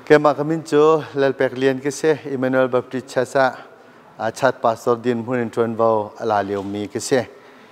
Kema kami jo Lal Pek Lian kese Immanuel Baptist Church chat pastor dirhmun in zawtnak hlawmi kese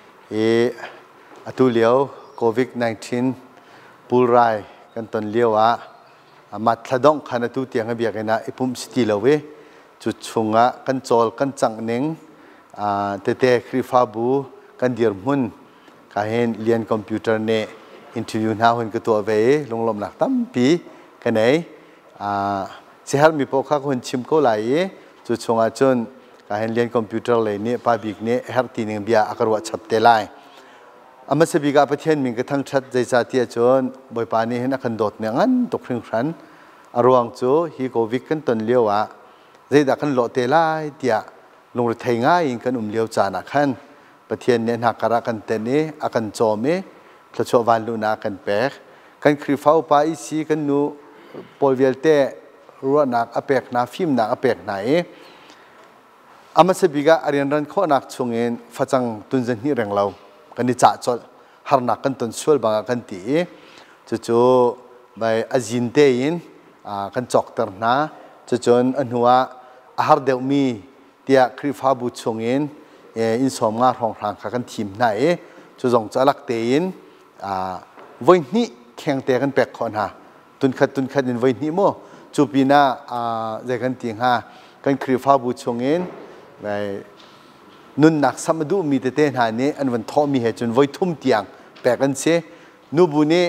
atu liao COVID-19 Pulrai kan ton liawa mat thadong khana tu tiang abia kana ipum sti lawe chu chunga kan chol kan chang ning An Khrihfabu kan dirhmun ka hen lian computer ne interview na hun ka to ve hlawknak tampi kanai siaherhnak po kha hun chim ko lai chu chunga chun ka hen lian computer le ne pa big ne her ti ning bia akarwa chapte lai ama se biga pathian ming ka thang that jai chatia chon boi pani hen akhan dot ne ngan tok phring khran ruang chu hi covid kan ton lewa jai da kan lo te lai tia lung ri thei nga in kan leo cha na khan pathian ne na kara kan te ne akan chome thlo van lu na kan pek kan Khrihfabu pa I si kan nu polvelte ruahnak apek na film na apek na ama se biga arian ran kho nak chungin phachang tunjan hi renglo kan ni cha chol harnak kan ton sual banga kan ti chu bai azin te in kan chok tar na chu chon anhuwa ahar deu mi tia Khrihfabu chungin in som nga rong rang kan thim na chu jong chalak te in voi ni kheng te kan pek khon ha tun khat in voi ni mo chu pina je kan ting ha kan Khrihfabu chungin bai nun nak samadu mi te na ne an van tho mi he chun voi thum tiang pek kan se nu bu ne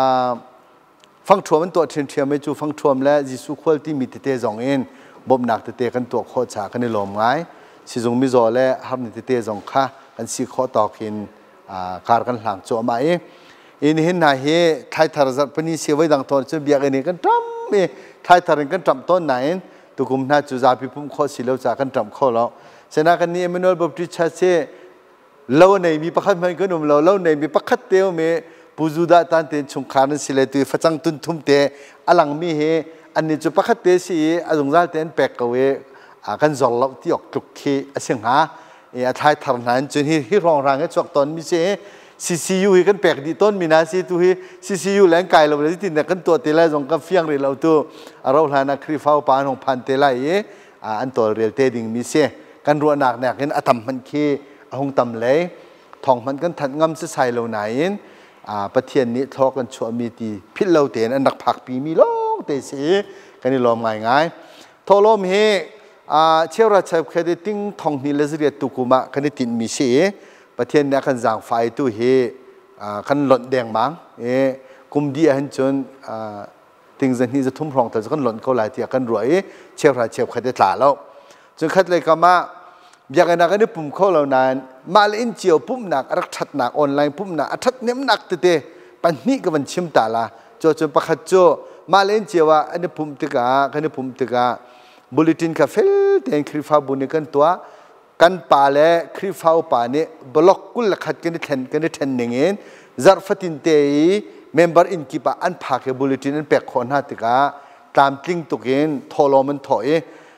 phang thuam an to thin thiam me chu phang thuam la jisu khwal ti mi te jong en bom nak te kan to kho cha kan lom ngai si jong mi zo le ham ni te jong kha kan si kho to khin kar kan hlang cho ma in hin na he thai thar zat pani se vai dang ton chu biak ani kan tam me thai thar kan tam ton nain tukum na chu za pi pum kho si lo cha kan tam kho lo sena kan ni Immanuel Baptist Church se lo nei mi pakhat mai kan lo nei mi pakhat teo me pujuda tan te chung khan si le tu phachang tun thum te alang mi he ani chu pakhat te si azung zal ten pek kawe kan zol lo ti ok tuk khi aseng ha thai thar nan chun hi rong rang e chok ton mi se CCU hi kan pek di ton mina si tu hi CCU lang kai lo le tin na kan to te la jong ka fiang ri lo tu aro hlana Khrihfabu pa nong phan te la an tol real te ding mi se kan ruahnak nak in atam man khi ahung tam le thong man kan that ngam se sai lo nain pathian ni thok kan chu mi ti phil lo ten an rak phak pi mi lo te se kan ni lom ngai thawhlawm he chewra chap khade ting thong ni lezria tukuma kan ni tin mi se pathian na kan jang fai tu he kan lon deng mang kum dia han chon ting zan hi za thum rong ta kan lon ko lai ti kan ruai chewra chep khade tla lo chun khat le kama biak na kan ni pum kho lo nan mal in chiao pum nak rak that nak online pum na athat nem nak te pan ni ka ban chim ta la cho pakhat cho mal in chiawa ani pum te ka kan ni pum te ka bulletin ka fel ten Khrihfabu ni kan tua kan pa le Khrihfabu pa ni block kul khat kan ni then ningen zar fatin te member in ki pa an pha ke bulletin an pek khon ha te ka tam tling tukin thawhlawm an thoi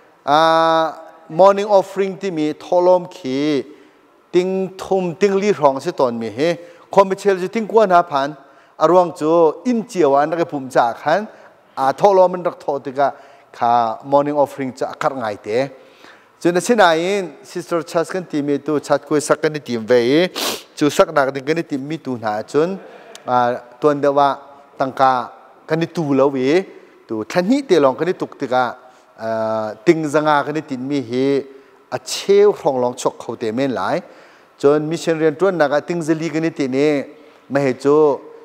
morning offering ti mi thawhlawm khi ting thum ting li rong se ton mi he commercial ju ting kwa na phan arwang chu in chiawa na ke pum cha khan thawhlawm an rak tho te ka kha morning offering cha khar ngai te chuna sinain sister church kan ti mi tu chat ko sak ni tim ve chu sak nak ding kan ti mi tu na chun ton dewa tangka kan tu lo we tu thani te long kan tuk te ka ting zanga kan tin mi he a cheu rong long chok khau te men lai chon mission rian tuan na ka ting zeli kan ti ne ma he cho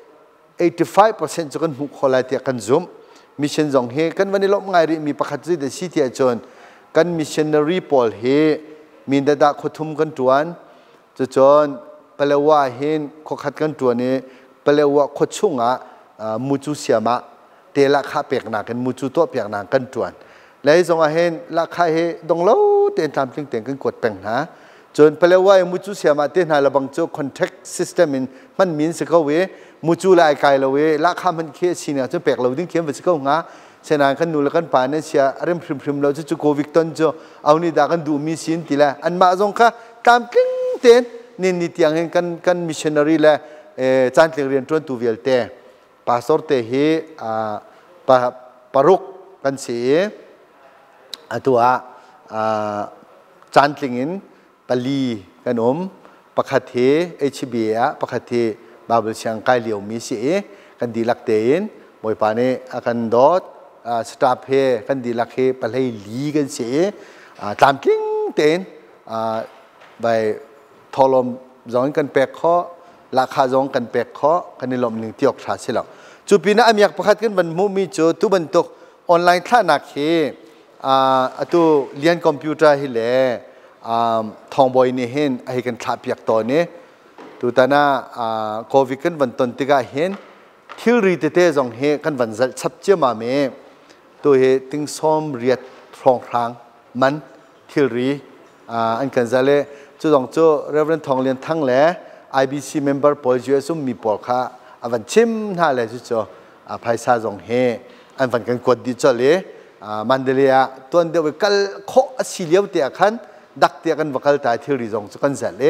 85% cho kan hu kholai te kan zoom mission jong he kan wani lom ngai ri mi pakhat ji de si tia chon kan missionary pol he min da khothum kan tuan chon palewa hin khokhat kan tuan ne palewa khochunga muchu siama tela kha pek na kan muchu to pek na kan tuan lai zong a hen la kha he dong lo ten tam tling ten kan kot peng na chon palewa muchu siama te na labang cho contact system in man min se ko we muchu lai kai lo we la kha man khe sina cho pek lo ding khem se ko nga sena kan nu la kan pa na sia rem phrim lo chu covid ton cho au ni da kan du mi sin ti la an ma zong kha tam tling ten nin ni tiang hen kan missionary la chan tling rian tron tu vel te pastor te he paruk กันเสียตัวจานติงินปลีกันประคเทHBA ประคเทบาเบลเชียงไกเหลียวมีเสียกันดีลักเตียนมวยปานีกันดอดสตาร์เพกันดีลักเฮปะเลยลีกันเสียตามกิ้งเตียนไปทอลมจองกันแปกข้อราคาจองกันแปกข้อกันในลมหนึ่งที่ออกชาเสร็จจูปีน่ามีอยากประคัดกันวันมุมีจูตุบันตุกออนไลน์ท่านักเฮตัวเรียนคอมพิวเตอร์ฮิเล่ทองบอยนี่เห็นไอ้กันขับอยากตัวนี้ตัวตาน่าโควิดกันวันต้นติกาเห็นทิลรีเตเต้จงเฮกันวันจัดชับเจ้ามาเมตัวเฮติงซ้อมเรียดทองทางมันทิลรีอันกันจะเล่จู่จงจู่เรเวนทองเรียนทั้งแหล่ IBC member ปอลจูเอซุมมีปอลค่ะวันชิมน่าเลยจู่ภายซาจงเฮอันวันกันกดดิจ่อเลยมันเดียตัวเดียวกันโคสิเลียวเตียขันดักเตียกันวักลตายที่ริจงสุกันเสร็จเลย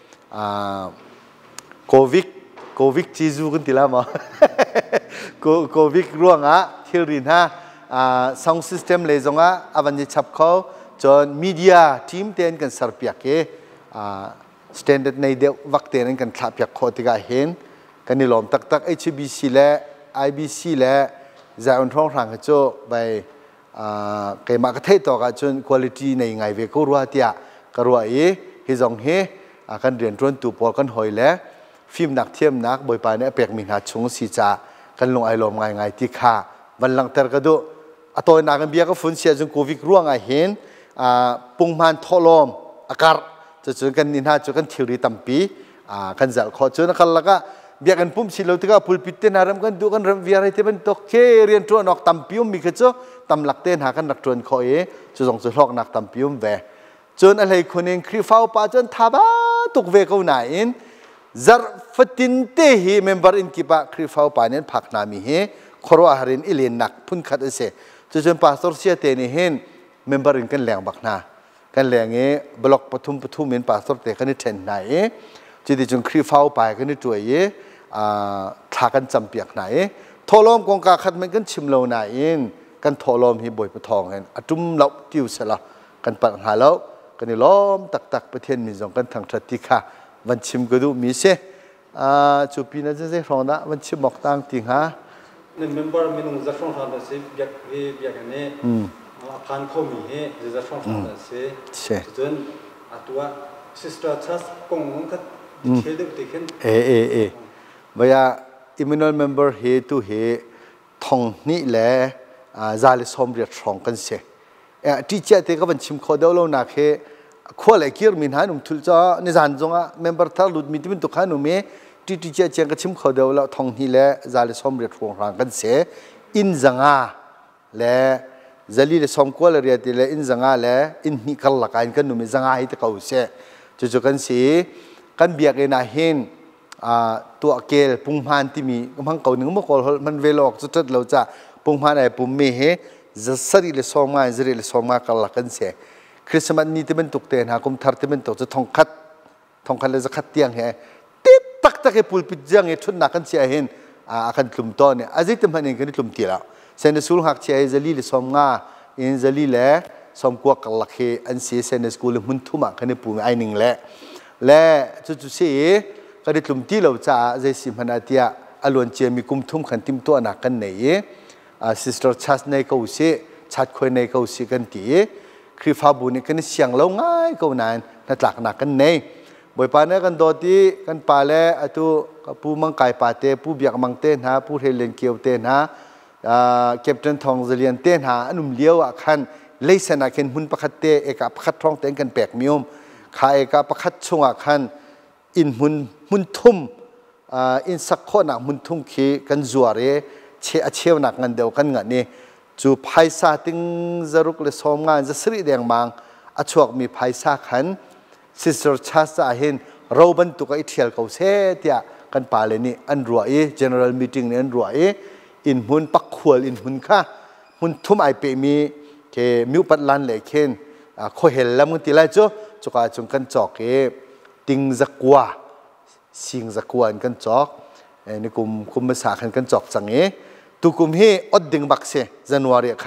โควิดจีจูกันทีละมั้งโควิดร่วงที่รินซาวด์ซิสเต็มเลยจงวันนี้ชับเขาจนมีเดียทีมเตียนกันสารพิกสแตนดาร์ดในเดียววักเตียนกันขับพิกโคติกาเห็นกันนี่ลมตัก HBC และ IBC และจะอุ่นท้องทางกันโจไปเกี่ยมากระเทยต่อกันจนคุณภาพในไงเวก็รัวเตียก็รัวฮิจงเฮกันเรียนรู้ตัวพอกันหอยแล้วฟิล์มนักเทียมนักบ่อยไปเนี่ยเปียกมีหาชงสีจ่ากันลงไอลมไงที่ข้าวันหลังแต่ก็ดูตัวนักเบียก็ฟุ้นเสียจนโควิดร่วงไอเห็นปุ่งมันทอลมอากาศจะจนกันนินหาจนกันทิวรีตัมปีกันจะขอจนกันแล้วก็เบียกันปุ่มสิเราที่ก็พูดพิจารณารำกันดูกันรำวิอะไรที่เป็นตกเคเรียนตัวนอกตัมปิวมีกระจกตำหลักเต้นหากันหลักจวนคอยจะส่งสุดหอกหนักตัมปิวแวจนอะไรคนเองคริฟ้าป้าจนทาบ้าตุกเวกเอาหน่ายนจารฟตินเตฮีเมมเบอร์อินกิบะคริฟ้าป้าเนี่ยพักนามีเฮครัวหารินอิเลนนักพุ่นขัดเสจนพาสตอร์เสียเตนี่เห็นเมมเบอร์อินกันแหลงบักนากันแหลงบล็อกปฐุมเห็นพาสตอร์เตกันนี่เทนไหนจีดีจนคริฟ้าป้ากันนี่ตัวทากันจำเปียกไหนทอลมกองกาขัดมันกันชิมเลวไหนกันทอลมฮีบอยปะทองเห็นจุ่มเหลาติวเสละกันปัญหาแล้วกันนี่ล้อมตักประเทศมีจงกันทางทติค่ะวันชิมก็ดูมีเสจูปีนั้นจะเสียรองนะวันชิมหมอกต่างติงฮะในเมมเบอร์มีนุ่งจะส่งทางเสียอยากเนี่ยพันเขามีจะส่งทางเสียจนตัวซิสเตอร์ทัสกงก็เชื่อได้ที่เห็นเวลาImmanuel member เฮตุเฮทองนี่แหละจาลิสอมเรียดรองกันเสียที่เจ้าเตก็เป็นชิมขอเดาโลนักเฮขั้วเหล็กเกี่ยวมินหานุ่มทุลจ้าในจานจงmember ท่าลุดมีที่เป็นตุกขานุ่มที่เจ้าเจ้าก็ชิมขอเดาแล้วทองนี่แหละจาลิสอมเรียดรองกันเสียอินจังและจาลิสอมขั้วเรียดและอินจังและอินนี่กัลลักอินกันนุ่มจังให้ตะเขาเสียจุดกันเสียกันเบียกเองนะเห็นตัวเกลปุ่งพันที่มีกำลังเก่าหนึ่งเมื่อก่อนมันเวลออกจุดเราจะปุ่งพันไอ้ปุ่มเมฆจะสริเลสอมาจะริเลสอมากันละกันเสียคริสต์มาสนี้ที่เป็นตุกเตนหาคุมทาร์ที่เป็นตุกจะทองคัดเลยจะคัดเตียงเหรอติดตักให้ปูลปิดจังให้ชุดนักกันเสียเห็นอาการกลุ่มต้นเนี่ยอาจจะทำให้เองกันกลุ่มที่แล้วเซนสูลหักเสียจะริเลสอมาอินจะริเลสอมกวกันละเหอันเสียเซนสกูลมุ่งทุ่มกันในปุ่มไอ้หนึ่งและจุดเสียก็ได้กลุ่มที่เราจะใจสิมันอาทิตย์อารมณ์เชื่อมีกลุ่มทุ่มขันติมตัวนักกันไหนซิสเตอร์ชัสในเขาเสียชัดคอยในเขาเสียกันตีคริฟาบุนี่กันเสียงเราง่ายเขานานนัดหลักนักกันไหนบ่อยปานนี้กันโดดที่กันป่าเล่ตัวผู้มังกายป่าเตะผู้เบียกมังเต้นหาผู้เฮเลนเกียวเต้นหาเก็บจนทองเจริญเต้นหาอันนุ่มเลี้ยวอ่ะขันเลยสนาเข็นหุ่นประคัดเตะเอกประคัดท้องเต้นกันแปลกมิวมขาเอกประคัดช่วงอ่ะขันอินมุนทุ่มอินสักคนนักมุนทุ่มขี้กันจัวเร่เชี่ยวนักเงินเดียวกันเงินนี่จูไพศาติงจะรุกเลสอมงานจะสริเดียงบางอชวกมีไพศาขันซิสเตอร์ชาสเห็นเราบรรทุกไอเทียลเขาเสียเตียกันป่าเลยนี่อันรัวgeneral meeting นี่อันรัวอินมุนปักขวลอินมุนค่ะมุนทุ่มไอเปมีเคมิวปัดลันเลยเข็นโคเฮลแล้วมึงตีไรจ้ะจุกาจุงกันจอกติงจักว่าสิงจักว่ากันจอกนี่กุมภาษากันจอกจังตุกุมเฮอดดึงบักเสจันวารีขันไพ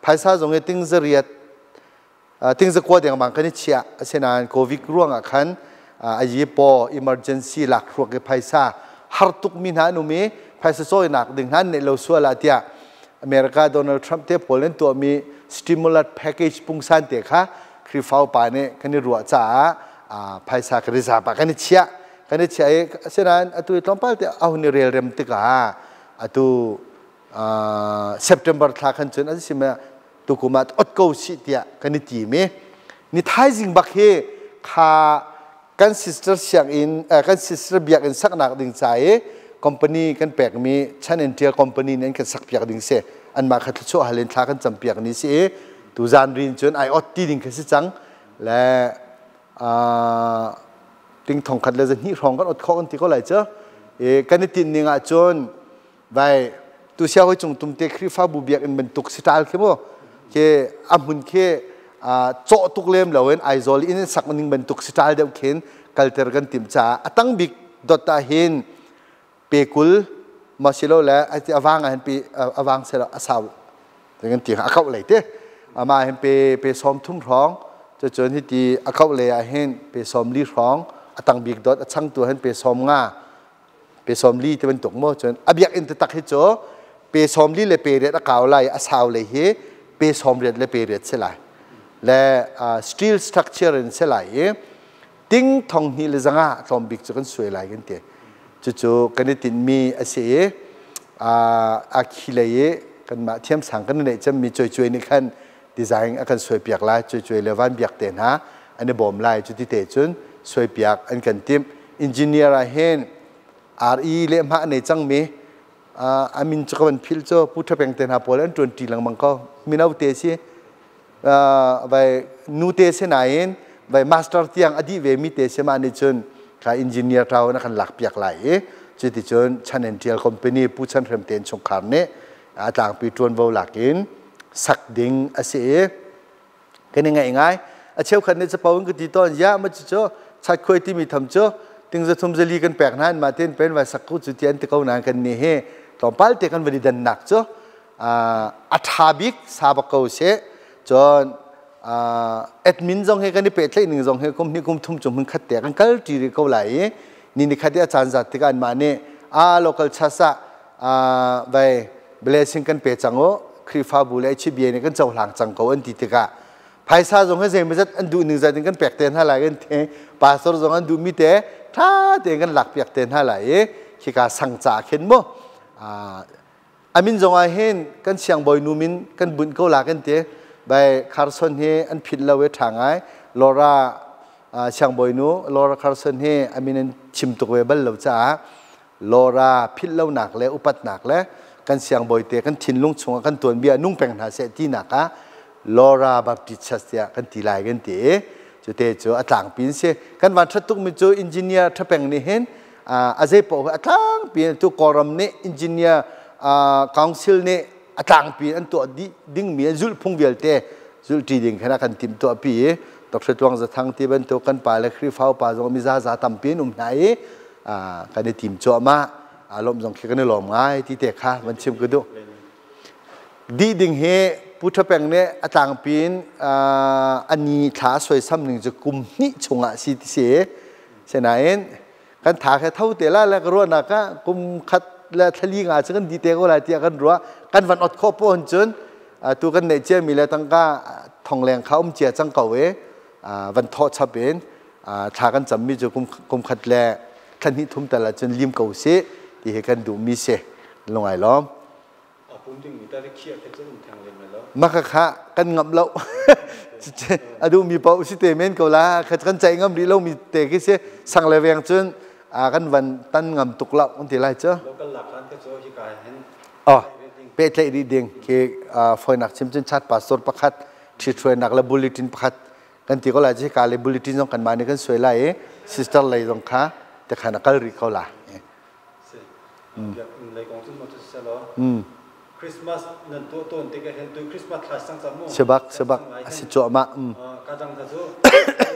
ภายซาจงให้ติ้งจะเรียดติ้งจะกวดอย่างบางกันนี่เชียเช่นนั้นโควิดร่วงอ่ะคันอายุปอ emergency หลักรวกภายซาฮาร์ตุกมินหานุมีภายซาโซยหนักดึงนั้นในเราส่วนละเดียอเมริกาโดนัลด์ทรัมป์เทพโพลนตัวมี stimulus package ปุ่งสันเตะค่ะคริฟาวป่าเนี่ยกันนี่รัวจ้าภายซากริซาปะกันนี่เชียกันนี่เชียเช่นนั้นตัวตอนป้าเตะเอาในเรียลเรมติกาตัวSeptember ทากันจนอันสิมาตุกุมาอดกูสิเดียกันนี่ทีมีนี่ท้ายจริงบักเฮขากัน sister เสียงอินกัน sister เบียกอินสักหนักดึงใจคอมพานีกันแปลกมีชั้นเอ็นเทียคอมพานีนั้นกันสักเบียกดึงเสอันมาขัดชั่วหาเลนทากันจำเบียกนี้สิตูจานรินจนไออดตีดึงกันสิจังและดึงทองขัดเลยจะนี่รองกันอดข้อกันที่เขาไหลเจ้ากันนี่ติดหนึ่งจนไปตัวเชี่ยวให้จงตุ้มเตะคริฟ้าบุบเบียกอินเป็นตุกสไตล์เข้มว่าเคอามุนเคโจตุกเล่มเหล่านั้นไอโซลีนี่สักมันเป็นตุกสไตล์เดียวกันกัลเตอร์กันติมจ้าตั้งบิ๊กดอตตาเห็นเปกุลมาชิโลและไอที่อวังเห็นปีอวังเสร็จแล้วสาวแต่กันตีอาเข้าเลยเต้มาเห็นไปซ้อมทุ่มร้องจะจนที่ตีอาเข้าเลยเห็นไปซ้อมลีร้องตั้งบิ๊กดอตช่างตัวเห็นไปซ้อมง่าไปซ้อมลีที่เป็นตุกโม่จนอเบียกอินตตักให้โจไปซ้อมลีเลยไปเรียดอาเก่าเลยอาสาวเลยเฮไปซ้อมเรียดเลยไปเรียดเสร็จเลยและsteel structure นั่นเสร็จเลยติ้งทองนี่เลยจังอ่ะทอมบิ๊กจะกันสวยหลายกันเตะจู่ๆกันได้ติดมีอาเซียอาคิเลยกันมาเทียมสังกันเนี่ยจะมีช่วยๆในขั้นดีไซน์กันสวยเปียกลายช่วยๆเลวันเปียกเต็นฮะอันนี้บอมลายจุดที่เตะจนสวยเปียกอันกันทีมอินจิเนียร์เห็นRE เล่มหะในจังมีอามินจะกันพิลโจพุทธเป็นเต็นฮะพอแล้ว20หลังมังก็มีน่าเตะสิไปนูเตสนายน์ไปมาสเตอร์ที่ยังอดีตเวมิเตสมาในจนข้าอินจิเนียร์เรานักหลักเปียกไหลจุดที่จนชั้นเอ็นทีเอลคอมพานีผู้ชั้นเริ่มเต้นสงครามเนี่ยต่างปีตรวนวอลลักอินสักดิ่งอาเซียกันยังไงเชื่อคันนี้จะเป่ากันที่ตอนยามันจะชัดคุยที่มีทำจ่อถึงจะทุ่มจะลีกันแปลกนั้นมาเต้นเป็นว่าสักคู่จุดที่อันที่เขาหนังกันนี่เฮตอนปั้ลเตะกันวันดันหนักจ่ออัฐาบิกสาบกเอาเสจนเอ็ดมินจงให้กันนี่เป็ดเลยหนึ่งจงให้กุมนี่กุมทุ่มจุ่มมันขัดเตะกันกัลจีริเขาไหลนี่ขัดเตะอาจารย์จัดที่กันมาเนี่ยlocal ชาสะไปเบลสิงกันเป็ดจังโอคริฟาบูเลยชิบีเนี่ยกันเจ้าหลังจังเขาอันที่ที่กะภายซาจงให้เซมิจัดอันดูหนึ่งจัดกันแปลกเต้นหาไหลกันเถอะปาสโรจงอันดูมิเตะท่าเต้นกันหลักแปลกเต้นหาไหลขี้กาสังจ่าเข็นมั้งอามินจงเห็นกันเสียงบอยนูมินกันบุญเขาหลักกันเตะไปคาร์สันเฮอันผิดเราเวทางไงลอร่าเสียงบอยนูลอร่าคาร์สันเฮอามินชิมตุกเวบัลเราจ้าลอร่าผิดเราหนักเลยอุปัตหนักเลยกันเสียงบอยเตะกันทิ้นลุงชงกันตัวเบียนุ่งแปลงหาเสตีหนักะลอร่าบัพติสเตียกันตีลายกันเตะจุดเตะจุดต่างปีนเสกันวันทัดตุกมีจุดอินจิเนียร์ทับแปลงนี่เห็นอาเจปอต่างปีนตัวกอรัมเนี่ยอินจิเนียร์คอนซิลเนี่ยต่างปีอันตัวดิ้งมีจุลพงเวลเตจุลทีดิ้งขณะกันทีมตัวปีดร.ตวงจะทั้งที่เป็นตัวกันไปและคริฟ้าป่าจงมีซาตัมปีนุ่มไหนกันในทีมจ่อมาลมจงเขียนในหลอมง่ายที่เตะค่ะมันชิมกันดูดีดิ้งเฮพุทธแปงเนี่ยต่างปีอันนี้ท้าสวยซ้ำหนึ่งจะกุมนี่ชงสิเสียเช่นนั้นกันท้าแค่เท่าเตล่าแล้วก็รู้นะก็กุมคัดและทะเลงอาจจะกันดีเตก็หลายที่กันรัวกันวันอดข้อป้อนจนตัวกันในเจ้ามีแล้วตั้งก็ทองแรงเขาเจียจังเก่าเววันทอดชับเป็นท้ากันจำมีจะกุมคัดแลทันทีทุ่มแต่ละจนริมเก่าเสียที่ให้กันดูมีเสลงไอ้ล้อมมักค่ะกันงับเราดูมีเป้าสิเตเมนเกาละกันใจงับดีเรามีเตะกี่เสียสั่งเลยเวียงจนกันวันตั้งงำตุกเล่าคนที่ไรเจ้าอ๋อเป๊ะเลยดีเด้งคือฝอยหนักชิมจนชัดปัสสาวะประคัดที่ช่วยหนักและบุลเลตินประคัดกันที่ก็เลยจะการเลยบุลเลตินต้องกันมาในกันสวยไรซิสเตอร์เลยต้องค่ะแต่ขณะก็รีเขาละคริสต์มาสนั่นตัวต้นที่ก็เห็นตัวคริสต์มาสคลาสตั้งจำมั่วเชบักสิจ่อมาการจังทัศน์เ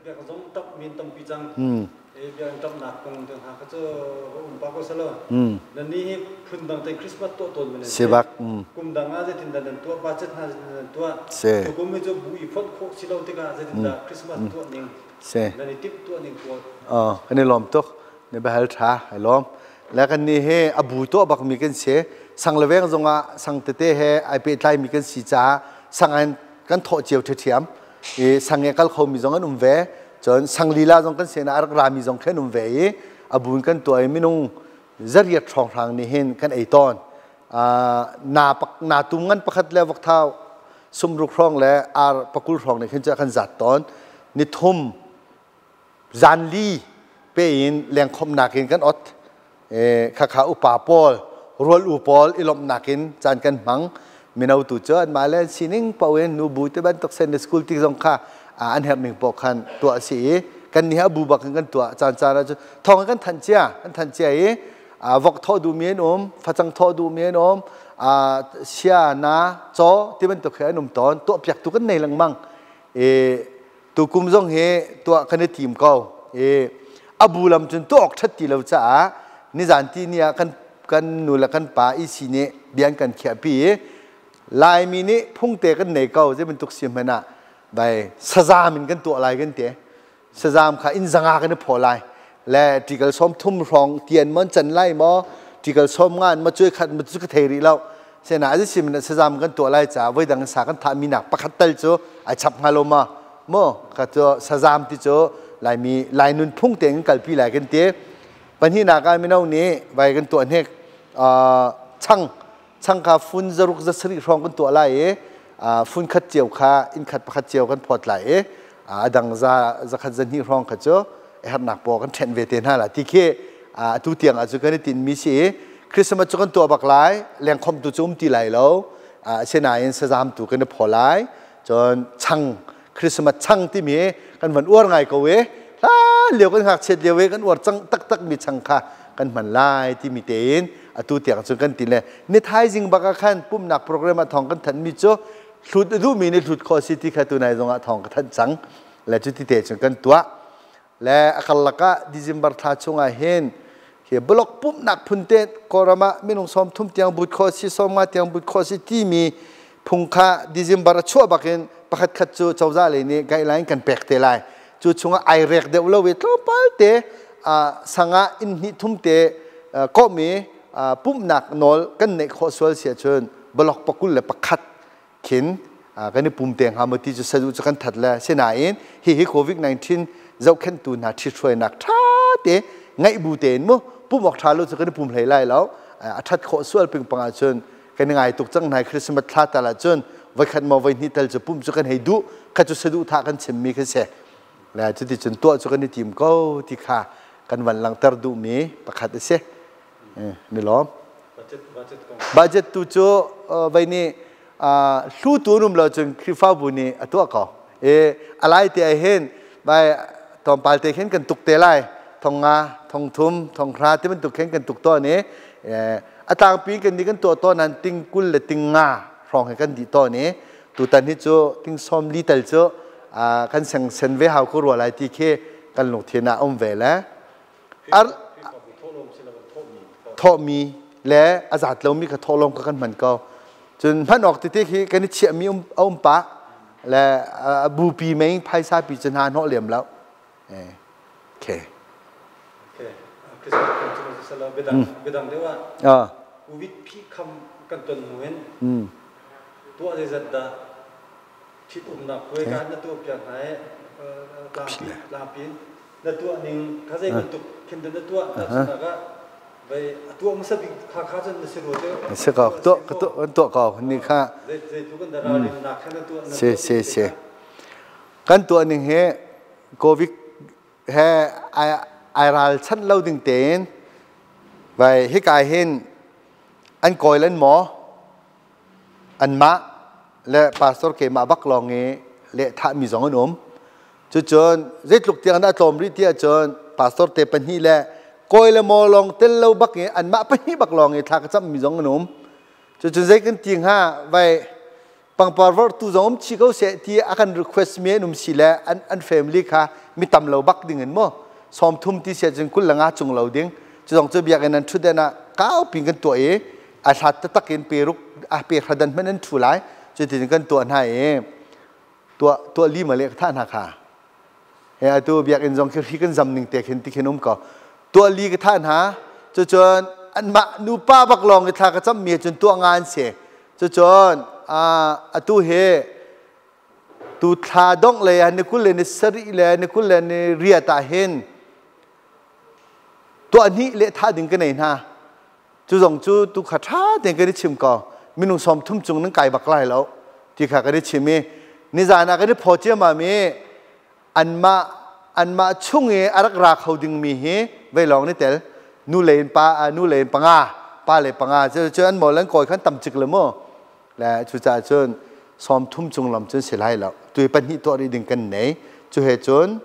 บียกจงตับมีนตัมปีจังบียกตับหนักคงถึงหาเขาจะปากก็สลอนั่นนี่พุ่นดังแต่คริสต์มาสตัวตนมันเสียบักกุมดังอาจจะติดดันตัวบาดเจ็บหาตัวตัวกุมไม่จะบุยฟดโคสิเราติกาจะติดดัคริสต์มาสตัวนึงนั่นนี่ทิปตัวนึงตัวอันนี้ล้อมตกในบ้านท้าให้ล้อมแล้วกันนี่เฮอบูตัวบักมีกันเสียสังเลเวงจงอ่ะสังเตเตเฮไอเปิดไลมีกันสีจ้าสังอันกันโถเจียวเทียมสังเงกัลเขามีจงกันเวจนสังลีลาจงกันเสียนะอารักรามีจงแค่เวอบูนกันตัวไอมินุงจะเรียกทองทางนี่เห็นกันไอตอนนาตุ้งกันประคัดแล้ววักเท้าสมรุกทองและอาร์ปกุลทองนี่ขึ้นจะกันจัดตอนนิทุมจันลีเป็นแหล่งคมนากินกันอดข้าอุปาปอลรัวอุปอลอิลมนากินจานกันมังมีนาตุเจอมาเล่นสินิงเปาเวนนูบูที่บ้านตกเซนในสกูลที่สงข้าอันเห็นหนึ่งปอกขันตัวสีกันนี่ฮะบูบักกันตัวจานแล้วทองกันทันเจียวักทอดูเมียนฟัจังทอดูเมียนเชียนาโจที่บ้านตกแค่นมตอนตัวเปียกตัวกันในหลังมังตัวกุมจงเฮตัวคันทีมเก่าอบูลำจนตัวออกชัดตีเราจ้านิจานที่เนี่ยกันนูละกันป่าอีสีเนี่ยเบียนกันแค่ปีลายมีนี่พุ่งเตะกันในเก่าจะเป็นตุกเสียมนะใบสะจามันกันตัวอะไรกันเตะสะจามค่ะอินสังอากันพอลายและที่เขาซ้อมทุ่มรองเตียนมันจันไล่มอที่เขาซ้อมงานมาช่วยขัดมาช่วยเทรีเราเสนาจะสิมันสะจามกันตัวอะไรจ้าไว้ดังสากันทามีหนักประคัตเตลโจไอฉับฮาโลมาโม่ก็ตัวสะจามที่โจลายมีลายนุนพุ่งเตะกันกัลปีลายกันเตะปัญหาหนักการไม่เอานี้ไปกันตัวเนกช่างข้าฟุ้นจะรุกจะสริรองกันตัวอะไรฟุ้นขัดเจียวข้าอินขัดประคัดเจียวกันพอดไหลดังจะขัดจะนี่รองขัดเจ้าหัดหนักปอกันเทนเวทีน่าละที่แค่ทุเตียงอาจจะกันตินมีสิคริสต์มาสกันตัวบักไหลแรงคมตัวจุ่มตีไหลแล้วเช่นไหนสะจามตัวกันพอไหลจนช่างคริสต์มาสช่างที่มีกันเหมือนอ้วนไงก็เวเหลียวกันหักเฉดเลียวเวกันอวดจังตักมีชังค่ะกันมันลายที่มีเตียนตูเตียงจนกันติเลยนี่ท้ายจริงบักขันปุ่มหนักโปรแกรมทองกันทันมีโจ้ชุดรูมีนี่ชุดคอสิที่ขัดตัวไหนตรงทองกันทันจังและจุดที่เตะจนกันตัวและอัลลักะดิจิมบัร์ท่าชงอาเห็นเฮียบล็อกปุ่มหนักพุ่นเตะกอรามาไม่ลงซ้อมทุ่มเตียงบุตรคอสิซ้อมมาเตียงบุตรคอสิที่มีพุงค่าดิจิมบัร์ชั่วบักเห็นประคัดขัดจูเจ้าจ้าเลยนี่ไกด์ไลน์กันแปลกเตะลายจุดชงไอเร็กเดวลวิทล์ปัลเตสังอาอินนิทุ่มเตก็มีปุ่มหนักนอลกันในข้อสวลเสียชนบล็อกปกุลและประคัดเข็นกันในปุ่มเตียงหามติจะสะดุดกันถัดแล้วเช่นไหนฮีโควิด-19เจ้าขันตูน่าที่ช่วยนักท่าเตไงบูเตนมั้งปุ่มออกท่าเราจะกันในปุ่มไหลแล้วทัดข้อสวลเป็นปังอาชนกันไงตุกจังในคริสต์มาสท่าแต่ละชนไว้ขัดมาไว้นิดเดียวจะปุ่มจะกันให้ดูขัดจะสะดุดท่ากันชิมมีกันเสียแล้วจุดที่จนตัวจะกันในทีมก็ที่ขากันวันหลังตรดูมีประคัดเสียนี่ล้อมบัจเจตตัวโจวันนี้สู้ตัวนุ่มเราจนคริฟ้าบุญนี่ตัวเขาอะไรที่ไอเห็นไปตอนปาลเตเห็นกันตุกเตลัยทองงาทองทุ่มทองคราที่มันตุกเห็นกันตุกตัวนี้ต่างปีกันดีกันตัวนั้นติงกุลและติงงาฟองให้กันดีตัวนี้ตัวตันนี้โจติงซ้อมลีเตลโจกันเซนเวหาคุรัวอะไรที่แค่กันหลงเทียนาอมเวล่ทอมีและอาจารย์เรามีกับทอลมกันเหมือนกันจนพันออกติดที่กันนี่เชี่ยมีปะและบูปีเมงไพ่ซาปีจนหาโนเหลี่ยมแล้วโอเคคริสต์มาสเราเบดังเรียกว่าวิธีคำกันตนเหมือนตัวเรื่องดัดที่อุ้มหนักคุยกันนั่นตัวเปลี่ยนไหนลาปีนนั่นตัวหนึ่งเขาจะเป็นตุกเข็นนั่นตัวนั่นก็ไปตัวมันสับข้าจะนึกรู้เจ้าสิเขาตัวเขานี่ค่ะเสียกันตัวหนึ่งเฮโควิดเฮไอรัลชั้นเล่าดึงเต็นไปให้กายเห็นอันก่อยเล่นหมออันมะและปาสตอร์เกมาบักลองเงและถ้ามีสองคนจนเจ็ดลูกเตียงน่าตอมริเตียจนปาสตอร์เตปันฮีและก่อยและมอลองเต้นเล่าบักเงอันมะปันฮีบักลองเงถ้าก็จะมีสองคนจนเจ็ดกันจริงฮะไปปังปาร์วอร์ตุจอมชิเขาเสียที่อาการรีเควสเมียนุ่มสิแลอันแฟมิลี่ค่ะมีตำเหลาบักดิ่งเงินมั้งสอมทุ่มที่เสียจนคุณหลังอาจงเหลาดิ่งจะต้องจะเบียกันนั้นชุดเดน่ะก้าวปิงกันตัวอาชัดจะตักเงินเปรุกเปรดันไม่นั้นถูไลจะถึงกันตัวไหนตัวลีมาเล็กท่านค่ะตัวเบียกันจงคือกันจำหนึ่งแต่เห็นที่เห็นนุ่มก็ตัวลีกับท่านหาจนอันมานูป้าบักลองกับท่าก็จำเมียจนตัวงานเสียจนตัวเฮตัวทาดงเลยนี่คุณเลยนี่สริเลยนี่คุณเลยนี่เรียตาเห็นตัวนี้เละท่าดึงกันไหนนะจงตัวขัดท่าดึงกันได้ชิมก่อมีนุ่งสอมทุ่มจงนั่งไก่บักไล่แล้วที่ข้าก็ได้ชิมนี่จานาก็ได้พอเจ้ามามีอันมาช่วงอารักราเขาดึงมีเฮไว้ลองนี่เต๋อนู่เลนนู่เลนปังป้าเลยปังเจออันหมดแล้วก่อยขันต่ำจิกเลยมั้งและจุจ่าจนซ้อมทุ่มจงลำจนเสียหายแล้วตัวปัญหาตัวนี้ดึงกันไหนจุเหตุจน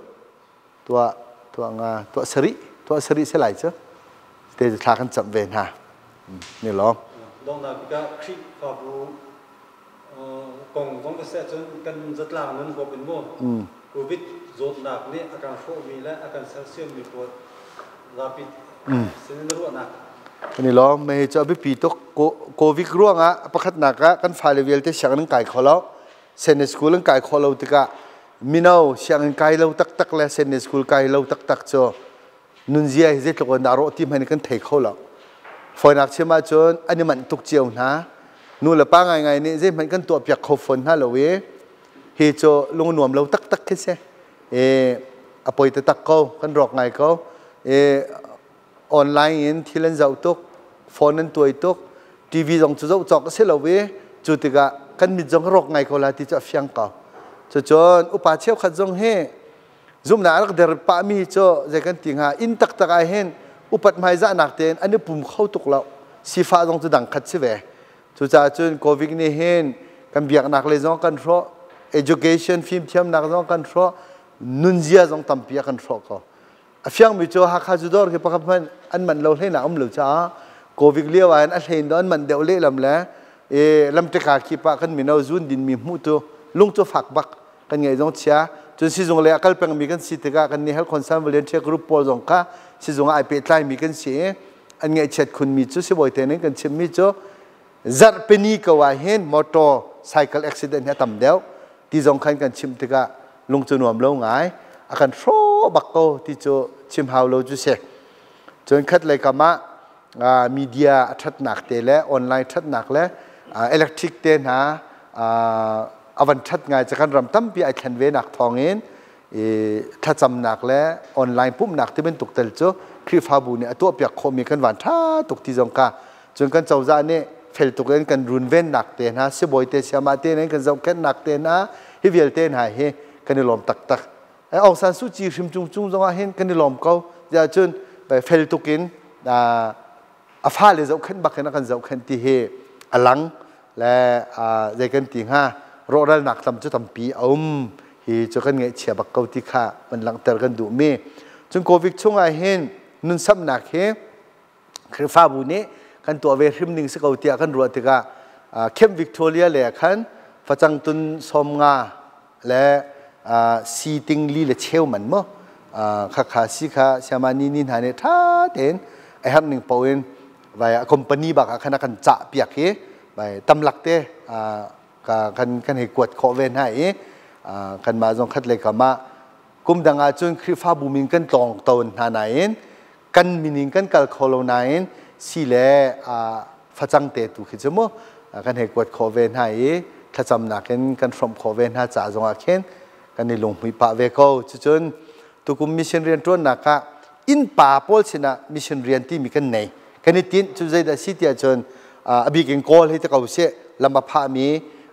ตัวสริเสียหายเจ้าเดี๋ยวจะทากันจับเวรฮะนี่หรอดองนาก็คลิปฟาบูกองต้องกระแสจนกันจัดลางนั้นก็เป็นมั่วโควิดzormawนี่อาการโควิดและอาการเซลเซียมมีปวดราปิดเส้นรั่วหนักนี่ล้อไม่จะไปปีตกโควิดร่วงประคัดหนักกันฝ่ายเลเวลที่เสียงนั่งไก่ขอเราเซนสกูลนั่งไก่ขอเราติกะมินเอาเสียงไก่เราตักเลยเซนสกูลไก่เราตักโจนุนเจียเจตกนดารอทีมให้กันเทขอเราฝนหนักเชื่อมาจนอันนี้มันตุกเจียวนะนู่นละป้าไงนี่เจมันกันตัวเปียกขบฝนฮะเราเว้เฮโจลงหน่วมเราตักแค่เสียอภัยตักเขากันรอกไงเขาออนไลน์เห็นที่เล่นเจ้าตุกโฟนนั้นตัวตุกทีวีจงจุดจอกเสียเราเว้จุดที่กันมีจงรอกไงเขาละที่จะฟังเขาจนอุปาเชี่ยวขัดจงเฮซุ่มหนาลักเดรปามีโจจะกันติงหาอินตักตะไอเห็นอุปัตไม่จะหนักเต็นอันนี้ปุ่มเข้าตุกเราสีฟ้าจงจุดดังขัดเสียเว้จุดจ่าจนโควิดนี่เห็นกันเบียกหนักเลยจงกันเพราะ education ฟิล์มเทียมหนักจงกันเพราะนุนเจียจงตั้มปีกันเพราะเขาฟังมิโจฮักฮัจุดอร์คือประคับอันมันเราให้หนาเราจ้าโควิดเลี้ยวอันเห็นตอนมันเดวเล่ลำแล้วลำตะกาคีปะกันมีนาจุนดินมีมุตุลุงจะฝักบักกันไงจงเชียจนสิจงเลยอักลเป็นมีกันสิตะกากันนี่ฮัลคอนซัมเวลเชียกรุ๊ปโพลจงก้าสิจงไอเป็ดไลมีกันเสียอันไงเช็ดคุณมีจุสิบ่อยเท่านั้นกันเชื่อมิโจจัดเป็นนี่ก็ว่าเห็นมอเตอร์ไซค์อุบิเหตุเนี่ยต่ำเดียวที่จงขันกันชิมตะกาลุงจะหน่วมเล่าไงอาการโฟบักโตที่จะชิมหาวโลจุเสกจนคัดเลยกับมามีเดียทัดหนักเตะและออนไลน์ทัดหนักและอิเล็กทริกเตะนะอวันทัดไงจากการรำตั้มปีไอแคนเวนักทองเองถ้าจำหนักและออนไลน์ปุ๊บหนักที่เป็นตุกเตลโจคริฟาบูเนี่ยตัวเปียกคมมีกันหวานท่าตุกที่จงกาจนกันเจ้าจ้าเนี่ยเฟลตุกเล่นกันรุนเว้นหนักเตะนะเสียบ่อยเตะเสียมาเตะเนี่ยกันจงแค่หนักเตะนะฮิเวลเตะหายเฮกันในลมตักองซานซูจีชิมจุงจงว่าเห็นกันในลมเขาจะจนไปเฟลตุกินฟ้าเลยจะขึ้นบักกันจะขึ้นที่เฮอลังและใจกันตีห้ารอดหนักทำจะทำปีเฮจะกันไงเชียบักเขาที่ข้ามันหลังเตอร์กันดูเมจนโควิดช่วงไอเห็นนุ่นซ้ำหนักเฮคือฟ้าบุญนี้กันตัวเวริมนิ่งสกาวเตียกันรัวติกาเข้มวิกตอเรียเลยขันฟัจังตุนสมงาและซีติงลีเลเชลมันมั้งข้าสิข้าเสียมานี่หาเนี่ยท่าเด่นไอ้ฮันหนึ่งปอยน์ไปคอมพานีบักขณะกันจ่าเปียกเฮ้ไปตำหลักเต้กันให้กวดขอเวนให้กันมาจงคัดเลยกับมากุมดังอาจนคริฟ้าบูมิงกันตองตนหาไหนกันมินิงกันกัลโคโลไหนสิเล่ฟัจังเตตุขึ้นจมูกกันให้กวดขอเวนให้ถ้าจำหนักกันฟรอมขอเวนให้จ่าจงอาเข็นกันในหลวงมีป่าเวกจนตุกุมมิชชันเรียนตัวนักอินป่าโพลสินะมิชชันเรียนที่มีกันไหนกันในทีนจุดใจดัชที่จนอภิกิงโกลให้ตะเขาเสลำบากพามี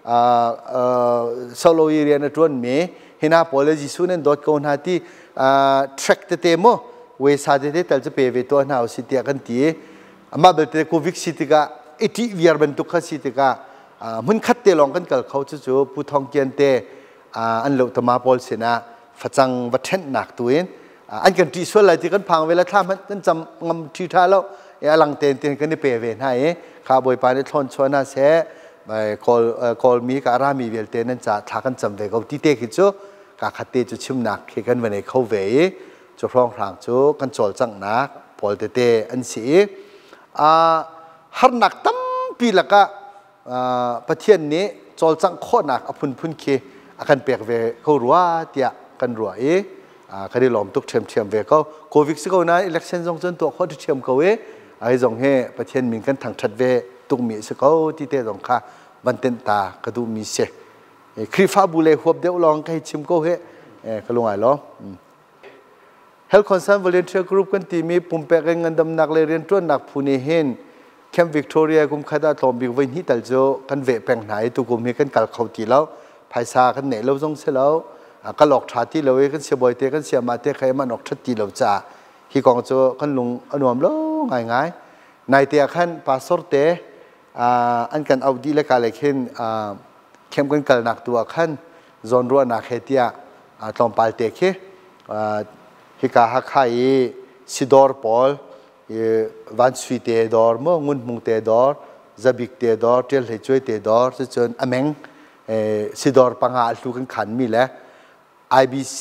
โซโลเรียนตัวนี้เห็นอาโพลจิสุนันดอทกอนหาที่ทรัคเตเมอเวสาเดเตตัลจะเปย์เวตัวน่าสิที่กันที่มาเบลเตโควิกสิที่ก็ที่วิอาร์บันตุกสิที่ก็มันขัดเตลองกันกับเขาจู่ๆผู้ท่องเที่ยวเตอันเหล่าธรรมะโพลสินะฟังวัฒนหนักตัวเองอันกันที่ส่วนอะไรที่กันพังเวลาท่ามันจำงำที่ท่าแล้วหลังเต้นกันได้เปย์เวนให้ข้าบอยปานได้ทนชวนน่าเสไปคอลมีกับรามีเวลเตนั่นจะทากันจำเวกเอาที่เตะกิจูกาขัดเตจูชิมนักเกันวันนี้เขาเวจูพร้อมทางจูกันจอลจังนักพอลเตอันสีฮาร์นักตั้มปีละก็ประเทศนี้จอลจังโคนักอพุนเคอากันเปียกเวเขารัวเตียกันรัวคดีหลอมตุกเทียมเวเขาโควิดสิเขานะอิเล็กชันจงจนตัวเขาเทียมเขาไอ้จงเฮประเทศมีกันทางชัดเวตุกมีสิเขาที่เตะจงค่ะวันเต็นตากระดูมีเสคริฟาบุเลหัวเดียวลองให้ชิมเขาก็ลงไอ้ล้อ Health Concern Volunteer Group กันที่มีปุ่มเปกเงินดำนักเลยเรียนต้นนักผู้นี้เห็นแคมป์วิกตอเรียกุมขดาทอมบิกวันนี้แต่โจกันเวแปลงไหนตุกุมมีกันกัลเขาตีแล้วภายซากันเนี่ยเราจงเสแล้วก็หลอกชาติเรากันเสียบ่อยเตะกันเสียมาเตะใครมันออกชัดตีเราจ่าที่กองโจกันลงอนุมแล้วง่ายในเตะขันพาสปอร์ตเตะอันกันเอาดีเลยกันเลยเห็นเข้มกันกัลนักตัวขันจอนรัวนักเฮตียตอมปาลเตะเข้ฮิกาฮักไฮซิดอร์พอลวันสวีเตดอร์มงุนมุงเตดอร์จับิกเตดอร์เทลเฮจวยเตดอร์จนอเมงซิดอร์ปังอาลูกันขันมีแหละ IBC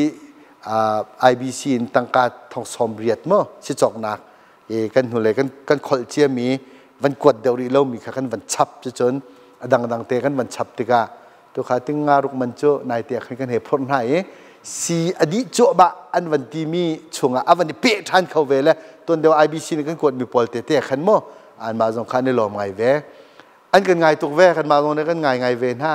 อินตั้งการทองสมเรียดมั้งสิจอกนักกันหัวเลยกันคอลเจียมีวันกวดเดริโลมีค่ะกันวันชับจนดังเตกันวันชับติกาตัวขาติงงารุกมันโจนายเตะกันเหตุผลไหนสีอดีตโจบะอันวันที่มีช่วงวันนี้เป๊ะทันเขาเวลตัวเดียว IBC นี่กันกดมีพอลเตะขันมั้งอันมาตรงขันในหลอมไงเวอันกันไงตุกเวกันมาตรงนี้กันไงเวน่า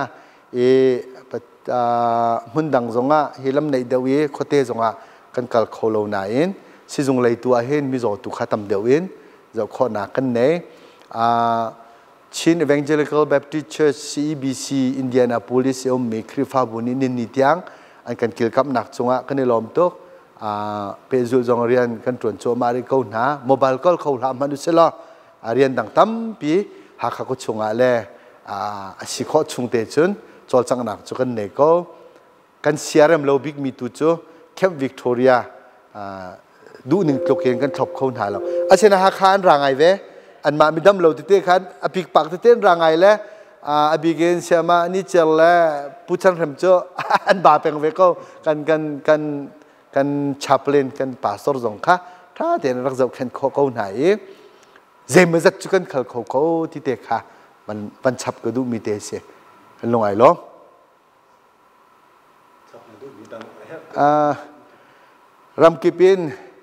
หุ่นดังจงเฮลัมในเดวีโคเตจงกันกัลโคโลนาอินสิจงเลยตัวเห็นมีจอตุขัดตำเดียวอินจะขอนักกันเนี่ยชิน Immanuel Baptist Church CBC Indianapolis เอมีคริฟาบุนีนินนิยังอันกันเกี่ยวกับนักจงกันในลมตุกเปจูจงเรียนกันตรวจโจมาริเขาหน้าโมบายก็เขาทำมันดูเสละเรียนดังตั้มปีหากเขาจงเลยสิขอจงเตจุนจอลจังนักจุกันเนโก้กันเสียเริ่มเราบิ๊กมีตุจูแคมป์วิกตอเรียดูหนึ่งตัวเองกันทบเขาหน้าเราอาเชนะฮักขานร่างไงเวอันมามีดำเราติดเตะขันอภิกปักติดเตะร่างไงแล้วอภิเกณฑ์เชื่อมานี่เจอแล้วผู้ชันเริ่มจูอันบาเป็นเวก็กันชับเล่นกันป่าสอร์จงค่ะถ้าเดี๋ยวเราจะแข่งเขาไหนเจมันจะจุกันเขาที่เตะค่ะมันชับก็ดูมีเตะเสียลงไอ้ล้อรำกิปิน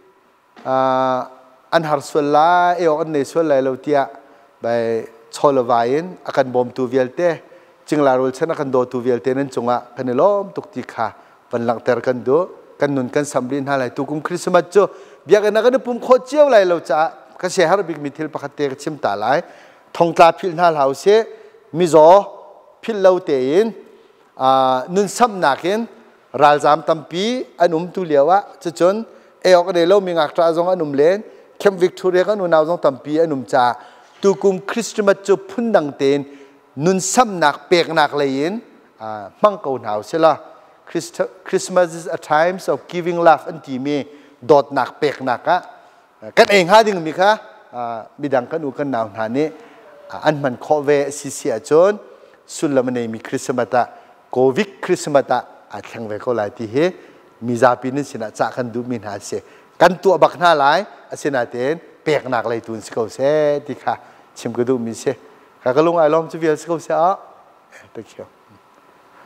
อันหาส่วนละอันในส่วนละเราเตียไปชอลวายินอาการบอมตูเวลเตจึงลารุลเชนอาการโดตูเวลเตนั้นจงกันล้อมตุกติขาวันหลังเตอร์กันดูกันนุนกันสำรินหาไหลตุกุมคริสต์มาสโจเบียกันนักกันปุ่มโคเจียวไหลเราจะก็เสียหาบิกมิทิลปะคัตเตกชิมตาไหลทองตาพิลหาเหลาเสมิโซพิลเลวเตยินนุนซ้ำนักยินรัลจามตัมปีอันumtuเลียวะจะจนออกเดลมีงักตราจงอันเลนเข้มวิกตอเรียกันนาวจงตัมปีอันจ่าตุกุมคริสต์มาสจุพุ่นดังเตนนุนซ้ำนักเปียกนักเลยยินมังกูหนาวเสียละ Christmas is a time of giving love อันที่มีดอดนักเปียกนักกันเองหาดิ่งมีค่ะมีดังกันกันหนาวหานี้อันมันขอเวสิเสียจนสุดละมันมีคริสต์มาสโควิดคริสต์มาสอาจแข่งเวก็หลายที่เฮมีซาปินิสินะจากกันดูมินหาเสกันตัวบักหน้าหลายอาศินาเตนเปียกหนักเลยตุนสกาวเสที่ค่ะชิมก็ดูมีเสข้าก็ลงไอ้ล้อมจะเวียนสกาวเสตะเคียว